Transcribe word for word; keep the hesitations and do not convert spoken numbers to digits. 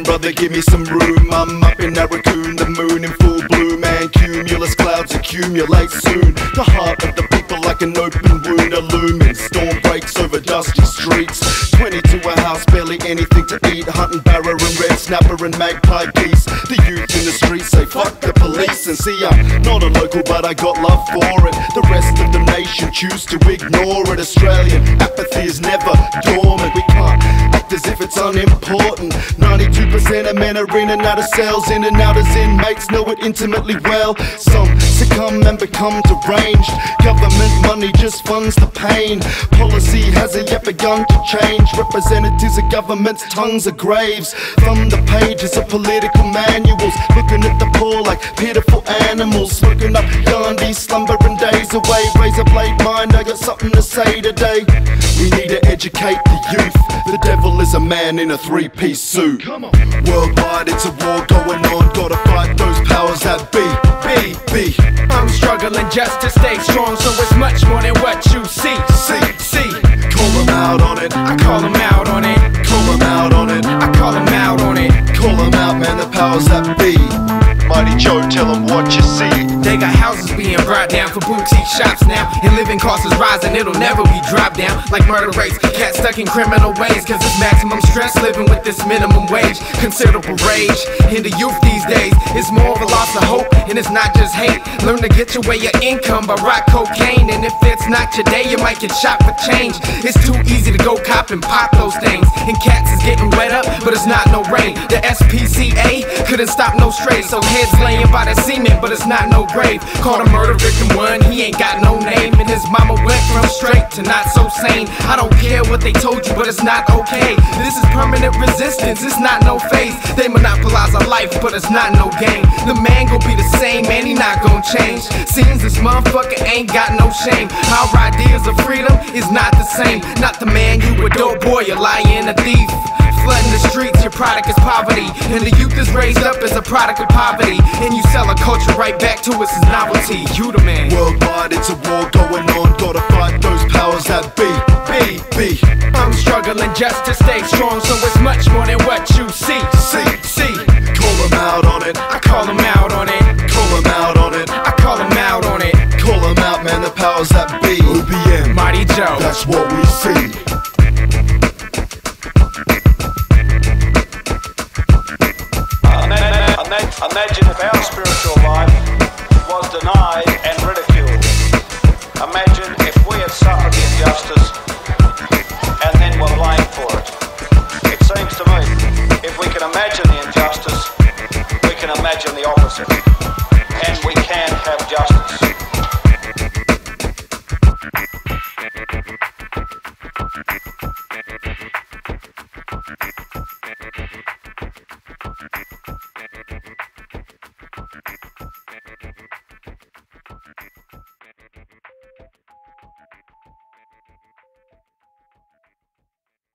brother, give me some room. I'm up in Narracoon, the moon in full bloom, and cumulus clouds accumulate soon. The heart of the people like an open wound illumines. Storm breaks over dusty streets. Twenty to a house, barely anything to eat. Hunting barrow and red snapper and magpie geese. The youth in the streets say fuck the police. And see, I'm not a local, but I got love for it. The rest of the nation choose to ignore it. Australian apathy is never dormant. We can't act as if it's unimportant. Ninety-two percent of men are in and out of cells, in and out as inmates know it intimately well. Some succumb and become deranged. Government money just funds the pain. Policy hasn't yet begun to change. Representatives of government's tongues are graves. From the pages of political manuals, looking at the poor like pitiful animals. Smoking up Gandhi, slumbering days away. Razor blade mind, I got something to say today. We need to educate the youth. The devil is a man in a three-piece suit. Worldwide it's a war going on. Gotta fight those powers that be. Be, be. I'm struggling just to stay strong, so it's much more than what you see. See, see. Call them out on it. I call them out on it. Call them out on it. I call them out on it. Call them out, man, the powers that be. Mighty Joe, tell them what you see. They got houses being brought down for boutique shops now, and living costs is rising, it'll never be dropped down. Like murder rates, cats stuck in criminal ways, cause it's maximum stress living with this minimum wage. Considerable rage in the youth these days. It's more of a loss of hope, and it's not just hate. Learn to get your way your income by rock cocaine, and if it's not your day, you might get shot for change. It's too easy to go cop and pop those things, and cats is getting wet up, but it's not no rain. The S P C A couldn't stop no stray, so heads laying by the cement, but it's not no grave. Caught a murder victim one, he ain't got no name, and his mama went from straight to not so sane. I don't care what they told you, but it's not okay. This is permanent resistance, it's not no phase. They monopolize our life, but it's not no game. The man gon' be the same, man, he not gon' change. Seems this motherfucker ain't got no shame. Our ideas of freedom is not the same. Not the man, you a dope boy, you're lying, a thief. Flooding the streets, your product is poverty, and the youth is raised up as a product of poverty, and you sell a culture right back to us as novelty. You the man. Worldwide it's a war going on. Gotta fight those powers that be. Be, be. I'm struggling just to stay strong, so it's much more than what you see. See, see. Call them out on it. I call them out on it. Call them out on it. I call them out on it. Call them out, man, the powers that be. O B M, Mighty Joe, that's what we see. Imagine if our spiritual life was denied and ridiculed. Imagine if we had suffered the injustice and then were blamed for it. It seems to me, if we can imagine the injustice, we can imagine the opposite. And we can have justice.